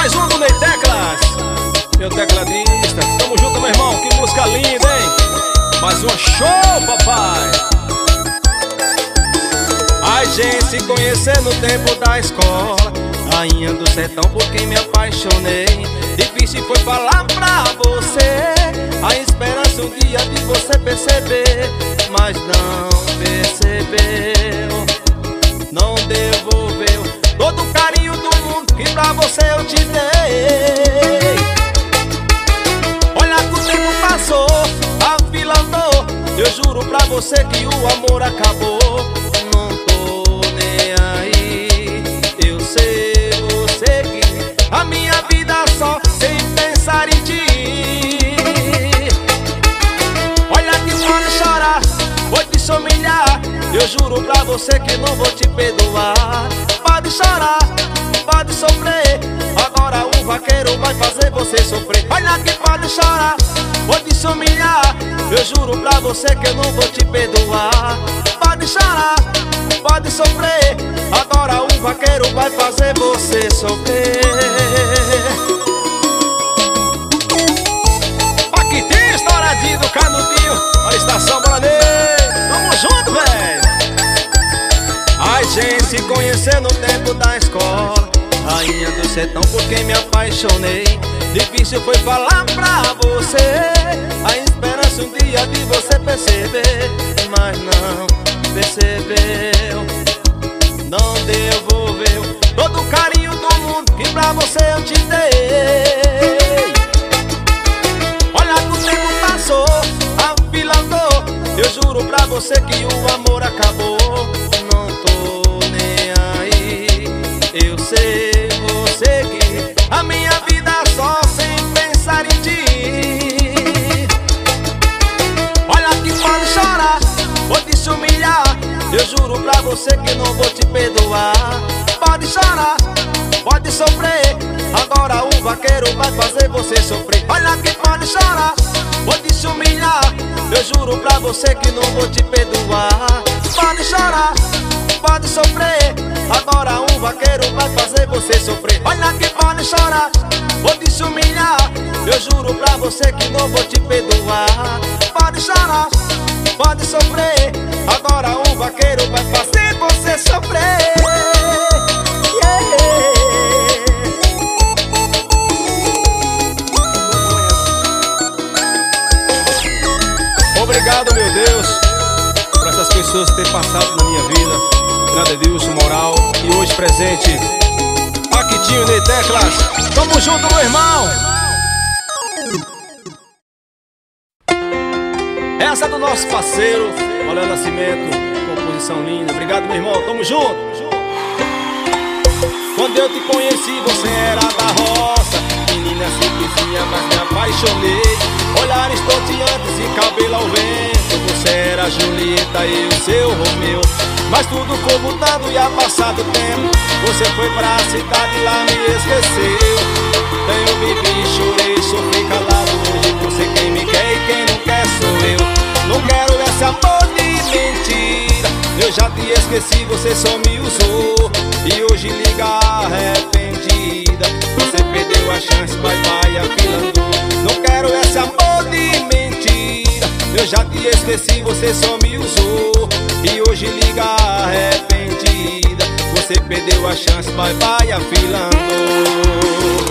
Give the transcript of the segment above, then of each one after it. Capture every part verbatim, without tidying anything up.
Mais um do Ney Teclas, meu tecladista. Tamo junto, meu irmão, que música linda, hein? Mais uma show, papai. A gente se conheceu no tempo da escola, rainha do sertão por quem me apaixonei. Difícil foi falar pra você, a esperança um dia de você perceber, mas não percebeu, não devolveu todo o carinho do mundo que pra você eu te dei. Olha que o tempo passou, a fila andou, eu juro pra você que o amor acabou. Não tô nem aí, eu sei, vou seguir a minha vida só sem pensar em ti. Olha que pode chorar, vou te humilhar, eu juro pra você que não vou te perdoar. Pode chorar, pode sofrer, agora o vaqueiro vai fazer você sofrer. Olha que pode chorar, vou te humilhar, eu juro pra você que eu não vou te perdoar. Pode chorar, pode sofrer, agora o vaqueiro vai fazer você sofrer. Paquitinho, estouradinho do Canudinho, a estação Bananeira. Tamo junto, velho. A gente se conheceu no tempo da escola, rainha do sertão por quem me apaixonei. Difícil foi falar pra você, a esperança um dia de você perceber, mas não percebeu, não devolveu todo o carinho do mundo que pra você eu te dei. Olha que o tempo passou, a fila andou, eu juro pra você que o amor acabou. Não tô nem aí, eu sei, vou seguir a minha vida só sem pensar em ti. Olha que pode chorar, vou te humilhar, eu juro pra você que não vou te perdoar. Pode chorar, pode sofrer, agora o vaqueiro vai fazer você sofrer. Olha que pode chorar, vou te humilhar, eu juro pra você que não vou te perdoar. Pode chorar, pode sofrer, agora o vaqueiro vai fazer você sofrer. Olha que pode chorar, vou te humilhar, eu juro pra você que não vou te perdoar. Pode chorar, pode sofrer, agora o vaqueiro vai fazer você sofrer. Yeah. Obrigado, meu Deus, por essas pessoas que têm passado na minha vida. Grande Deus, moral e hoje presente. Paquitinho, Ney Teclas, tamo junto, meu irmão. Essa é do nosso parceiro Olha Nascimento, composição linda. Obrigado, meu irmão, tamo junto. Quando eu te conheci você era da roça, menina simplesinha, mas me apaixonei. Olhar estonteantes e cabelo ao vento, você era Julieta e o seu Romeu. Mas tudo foi mudando e a passado o tempo, você foi pra cidade e lá me esqueceu. Daí eu bebi, chorei, sofri calado. Hoje você quem me quer e quem não quer sou eu. Não quero esse amor de mentira, eu já te esqueci, você só me usou. E hoje liga arrependida, você perdeu a chance, vai, vai afilando. Não quero esse amor de mentira, eu já te esqueci, você só me usou. E hoje liga arrependida, você perdeu a chance, vai, vai afilando.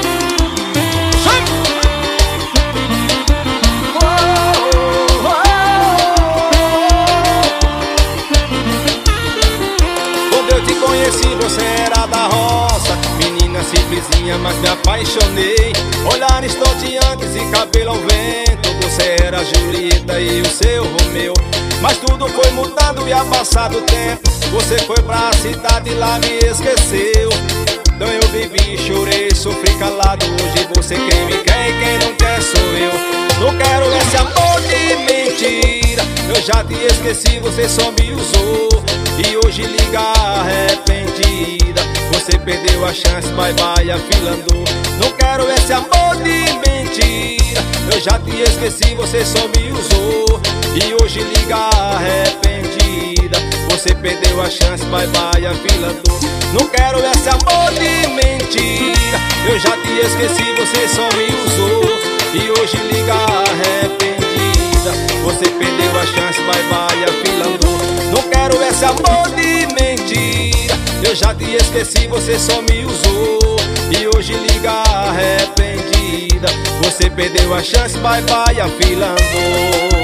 Conheci, você era da roça, menina simplesinha, mas me apaixonei. Olhar estonteantes e cabelo ao vento, você era Julieta e o seu Romeu. Mas tudo foi mudando e a passado o tempo, você foi pra cidade e lá me esqueceu. Então eu bebi, chorei, sofri calado. Hoje você quem me quer e quem não quer sou eu. Não quero esse amor de mentira, eu já te esqueci, você só me usou. E hoje liga arrependida, você perdeu a chance, vai, vai afilando. Não quero esse amor de mentira, eu já te esqueci, você só me usou. E hoje liga arrependida, você perdeu a chance, vai, vai afilando. Não quero esse amor de mentira. Eu já te esqueci, você só me usou e hoje liga arrependida. Você perdeu a chance, vai, vai, afilando. Não quero esse amor de mentira. Eu já te esqueci, você só me usou e hoje liga arrependida. Você perdeu a chance, vai, vai, afilando.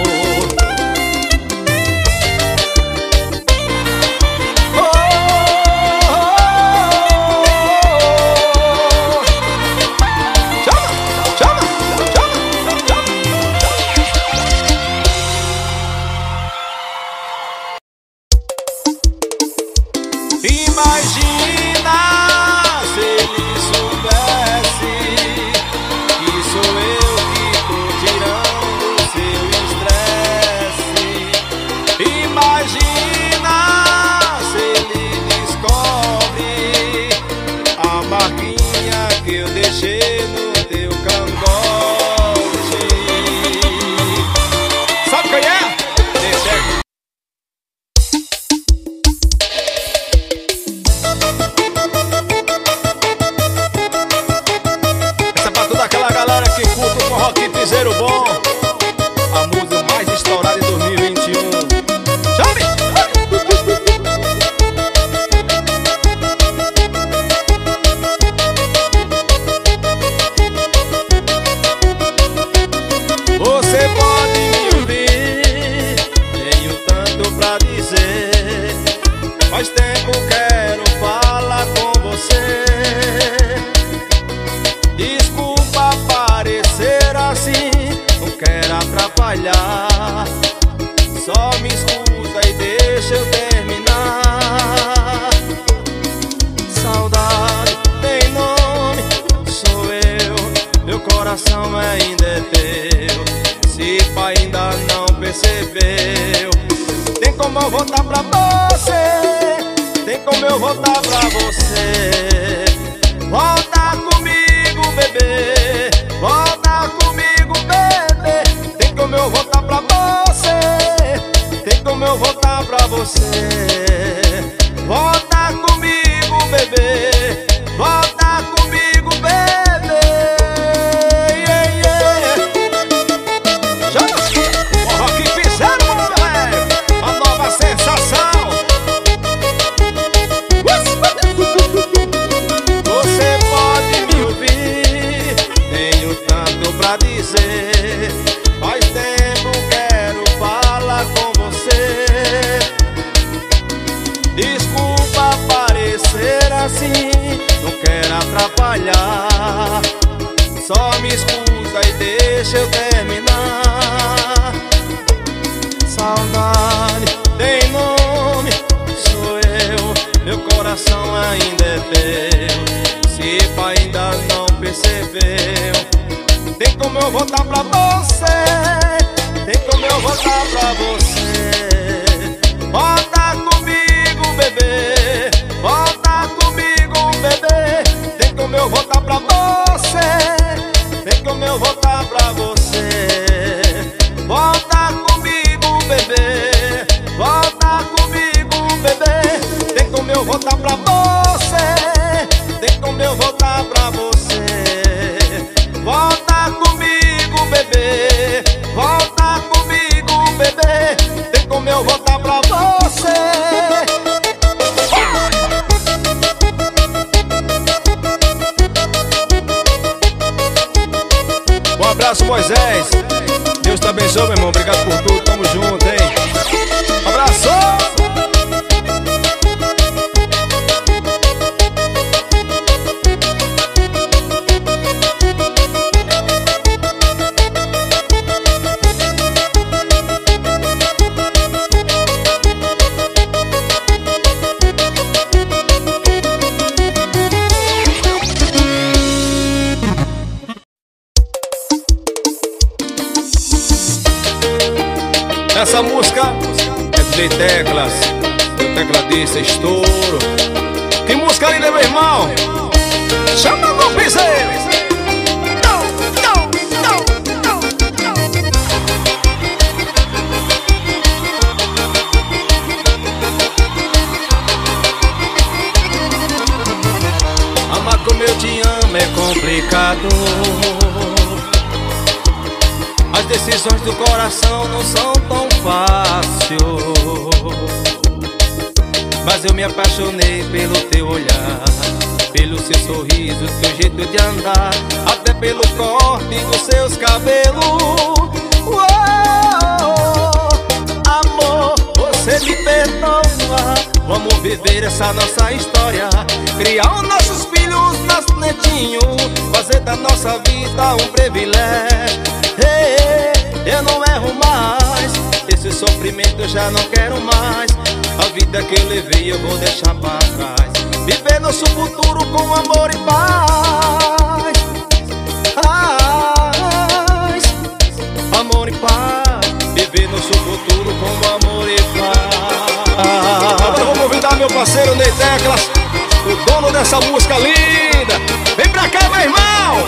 Imagina se ele soubesse que sou eu que tô tirando o seu estresse. Imagina se ele descobre a marquinha que eu deixei no teu cangote. Sabe quem é? Esse é. Piseiro bom, a música mais estourada em dois mil e vinte e um. Chame! Você pode me ouvir, tenho tanto pra dizer. Faz tempo quero falar com você. Desculpa parecer assim, não quero atrapalhar. Só me escuta e deixa eu terminar. Saudade tem nome, sou eu. Meu coração ainda é teu. Se pai ainda não percebeu, tem como eu voltar pra você. Tem como eu voltar pra você. Volta comigo, bebê. Volta comigo, bebê. Tem como eu voltar pra você. Tem como eu voltar pra você. Volta comigo, bebê. Volta comigo, bebê. Yeah, yeah. Já o rock fizeram, meu velho. A nova sensação. Você pode me ouvir, tenho tanto pra dizer. Faz tempo quero falar com você. Desculpa parecer assim, não quero atrapalhar. Só me escuta e deixa eu terminar. Saudade tem nome, sou eu. Meu coração ainda é teu. Se pai ainda não percebeu, tem como eu voltar pra você. Tem como eu voltar pra você. Volta comigo, bebê. Volta comigo, bebê. Tem como eu voltar pra você. Tem como eu voltar pra você. Volta comigo, bebê. Volta comigo, bebê. Tem como eu voltar pra você. Tem como eu voltar pra você. Volta comigo, bebê. Volta comigo, bebê. Tem como eu voltar pra você. Um abraço, Moisés. Deus te abençoe, meu irmão. Obrigado por tudo. Tamo junto, hein? Um abraço. Essa música é do J Teclas, do tecladista Estouro. Que música linda, meu irmão! Chama o piseiro! como é complicado. As decisões do coração não são tão fáceis, mas eu me apaixonei pelo teu olhar, pelo seu sorriso, teu jeito de andar, até pelo corte dos seus cabelos. Uou, amor, você me perdoa. Vamos viver essa nossa história, criar os nossos filhos, nossos netinhos, fazer da nossa vida um privilégio. Hey, eu não erro mais, esse sofrimento eu já não quero mais. A vida que eu levei eu vou deixar pra trás, viver nosso futuro com amor e paz. Paz, amor e paz, viver nosso futuro com amor e paz. Agora eu vou convidar meu parceiro Ney Teclas, o dono dessa música linda. Vem pra cá, meu irmão!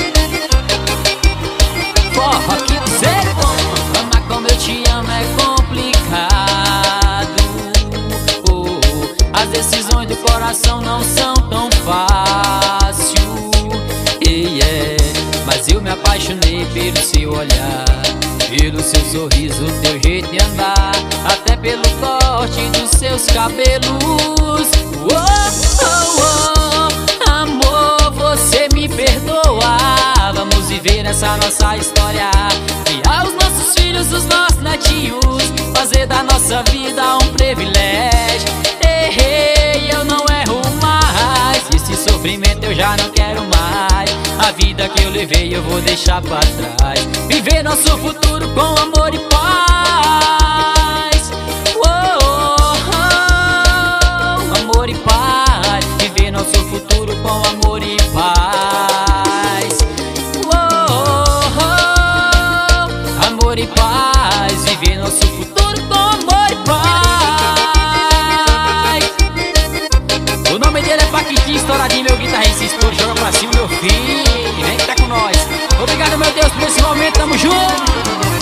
Forró aqui do sertão, amar como eu te amo é complicado. Oh, as decisões do coração não são tão fáceis. Yeah, mas eu me apaixonei pelo seu olhar, pelo seu sorriso, teu jeito de andar, até pelo corte dos seus cabelos. Oh, oh, oh, amor, você me perdoa. Vamos viver essa nossa história, criar os nossos filhos, os nossos netinhos, fazer da nossa vida um privilégio. Ei, ei, eu não erro mais, esse sofrimento eu já não quero mais. A vida que eu levei eu vou deixar pra trás, viver nosso futuro com amor e paz. Oh, oh, oh, amor e paz, viver nosso futuro com amor e paz. Oh, oh, oh, amor e paz, viver nosso futuro com amor e paz. O nome dele é Paquitinho, estouradinho, meu guitarrista, estouro, joga pra cima, meu filho. Vem que tá com nós. Obrigado, meu Deus, por esse momento, tamo junto.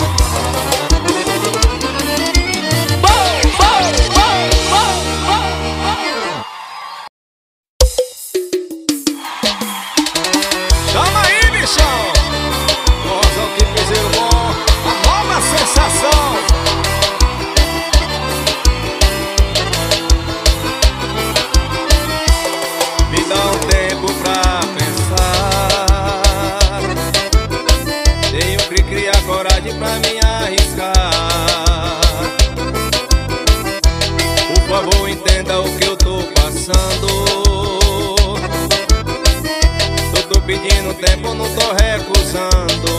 Chama aí, bichão! Nossa, que piseiro bom! A nova sensação! Me dá um tempo pra pensar, tenho que criar coragem pra me arriscar. Por favor, entenda o que eu tô passando. Tô pedindo tempo, não tô recusando.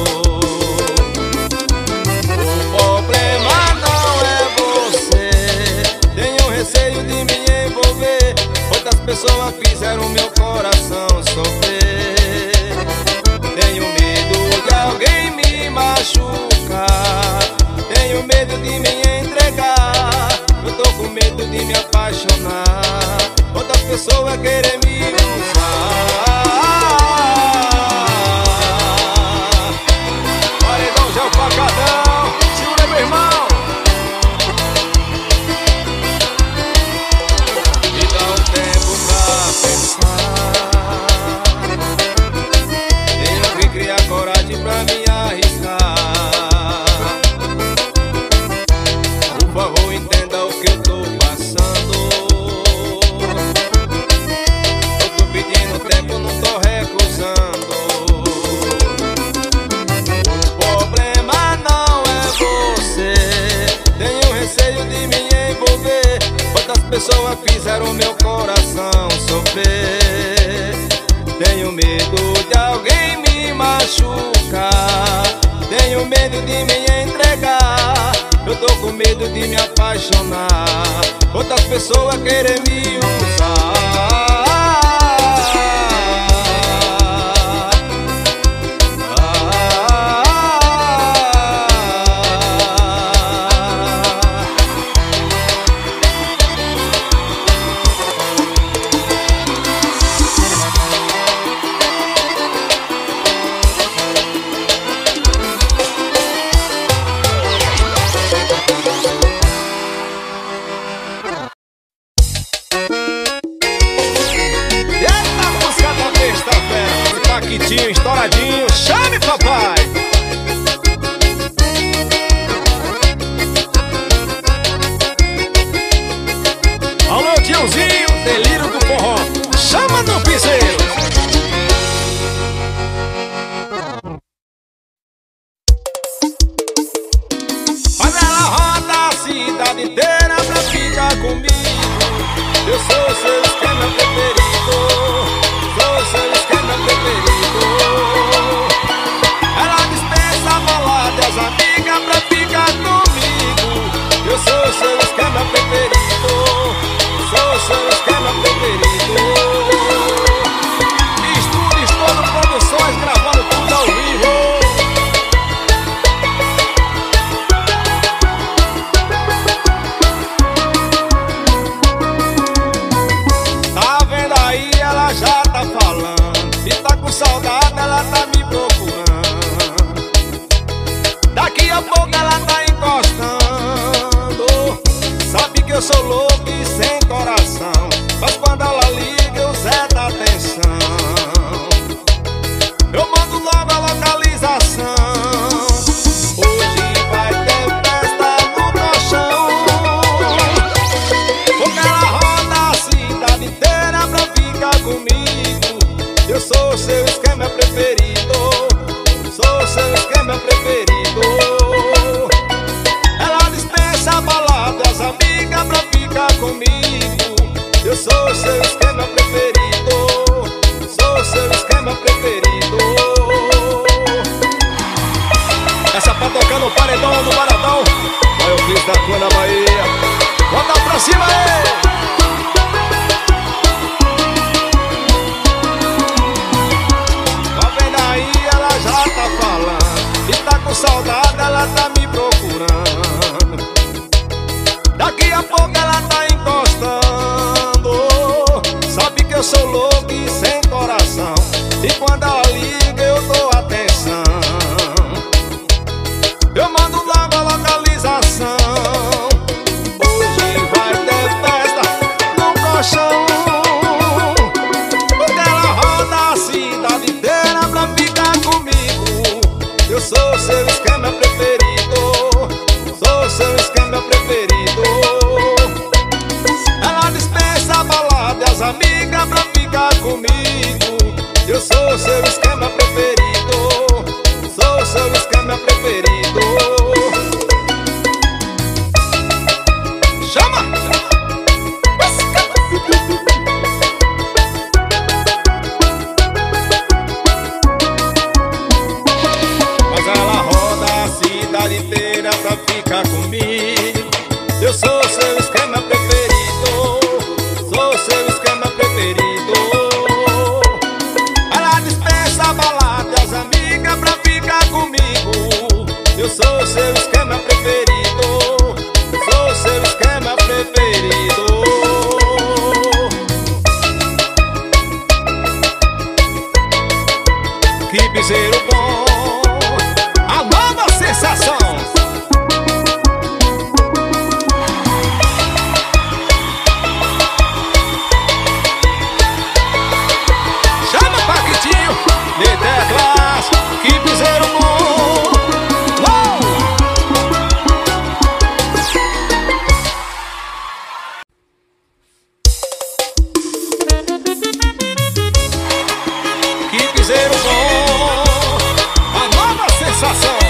O problema não é você, tenho receio de me envolver. Outras pessoas fizeram meu coração sofrer. Tenho medo de alguém me machucar, tenho medo de me entregar. Eu tô com medo de me apaixonar, outras pessoas querem me usar. Segura, meu irmão. Me dá um tempo pra pensar, tenho que criar coragem pra me arriscar. Por favor, entenda o que eu tô passando. Eu tô pedindo tempo, não tô recusando. Outras pessoas fizeram meu coração sofrer. Tenho medo de alguém me machucar, tenho medo de me entregar. Eu tô com medo de me apaixonar, outras pessoas querem me usar. Pretinho estouradinho, chame papai. Alô tiozinho, delírio do forró, chama no piseiro. Faz ela roda a cidade inteira pra ficar comigo. Eu sou seu esquema preferido, sou seu esquema preferido. Ela dispensa a balada e as amigas pra ficar comigo. Eu sou seu esquema preferido, sou seu esquema preferido. Estúdio Estouro Produções, gravando tudo ao vivo. Tá vendo aí, ela já tá falando. Se tá com saudade, ela tá me procurando. Daqui a pouco ela tá encostando. Sabe que eu sou louco e sem coração, mas quando ela liga eu zeto a atenção. Eu mando logo a localização. Hoje vai ter festa no colchão, porque ela roda a cidade inteira pra ficar comigo. Eu sou seu esquema preferido, sou seu esquema preferido. Ela dispensa a balada e as amigas pra ficar comigo. Eu sou seu esquema preferido, sou seu esquema preferido. Essa pra tocar no paredão, no baradão. Vai o Cris da tua na Bahia. Bota pra cima aí. Tá vendo aí, ela já tá falando. E tá com saudade, ela tá me procurando. Daqui a pouco ela tá encostando. Sabe que eu sou louco e sem coração, e quando ela liga eu dou atenção. Eu mando logo a localização. Hoje vai ter festa no colchão, porque ela roda a cidade inteira pra ficar comigo. Eu sou seu esquema preferido, sou seu esquema preferido. Ela dispensa a balada e as amigas pra ficar comigo. Eu sou seu esquema preferido, sou seu esquema preferido. Chama! Mas ela roda a cidade inteira pra ficar comigo. Eu sou seu esquema preferido, sou seu esquema preferido. Ela dispensa a balada e as amigas pra ficar comigo. Eu sou seu esquema preferido, sou seu esquema preferido. Que piseiro bom, a nova sensação. Chama Paquitinho, de teclas, que piseiro bom. Uou! Que piseiro bom, a nova sensação.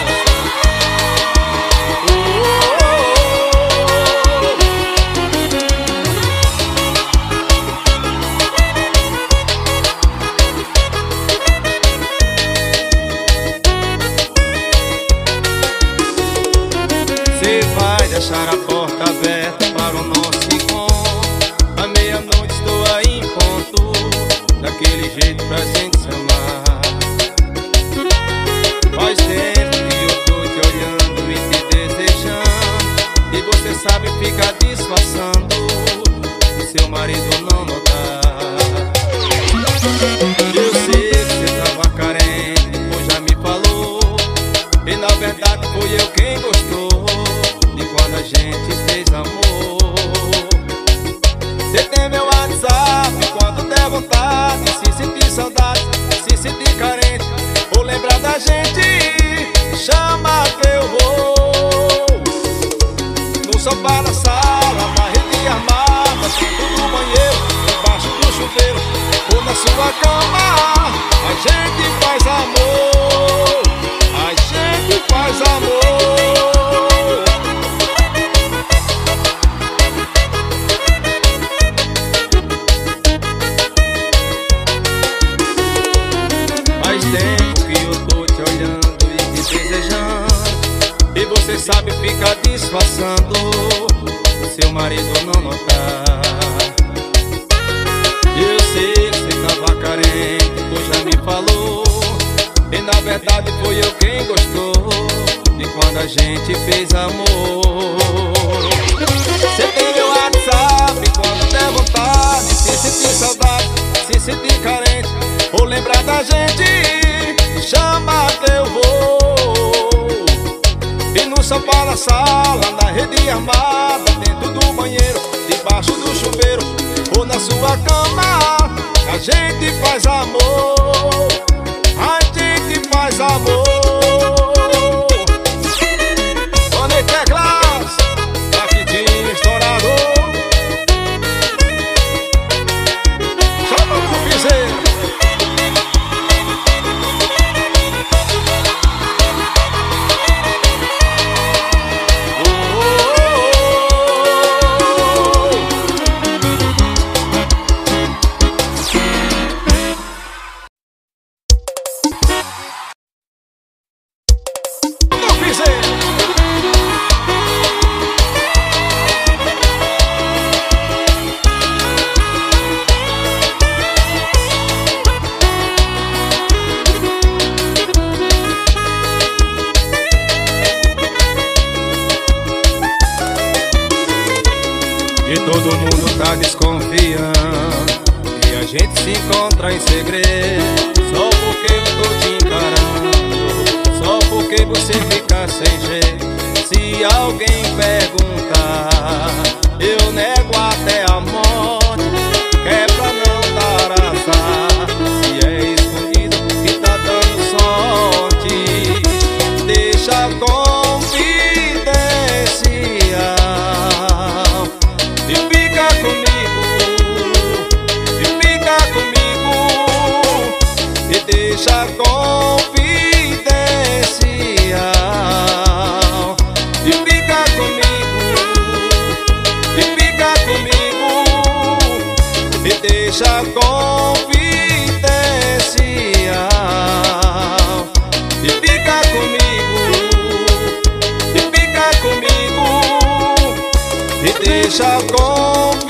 Você vai deixar a porta aberta para o nosso encontro. À meia-noite estou aí em ponto, daquele jeito pra gente se amar. Faz tempo que eu tô te olhando e te desejando, e você sabe ficar disfarçando, o seu marido não notar. Eu sei que você tava carente, pois já me falou, e na verdade foi eu quem gostou de quando a gente fez amor. Você tem meu WhatsApp, quando der vontade, se sentir saudade sabe, fica disfarçando, seu marido não notar. Eu sei que você tava carente, tu já me falou, e na verdade foi eu quem gostou de quando a gente fez amor. Você tem meu WhatsApp, quando der vontade, se sentir saudade, se sentir carente, ou lembrar da gente, chama que eu vou. E no sofá da sala, na rede armada, dentro do banheiro, debaixo do chuveiro, ou na sua cama, a gente faz amor, a gente faz amor. Tony Teclas, Paquitinho estourador, chama o piseiro. E todo mundo tá desconfiando que a gente se encontra em segredo, só porque eu tô te encarando, só porque você fica sem jeito. Se alguém perguntar, eu nego até a morte, que é pra não dar azar. Se é escondido que tá dando sorte, deixa confidencial. E fica comigo, e fica comigo, e deixa confidencial. E fica comigo, e fica comigo, e deixa confidencial. E fica comigo, e fica comigo, e deixa confidencial.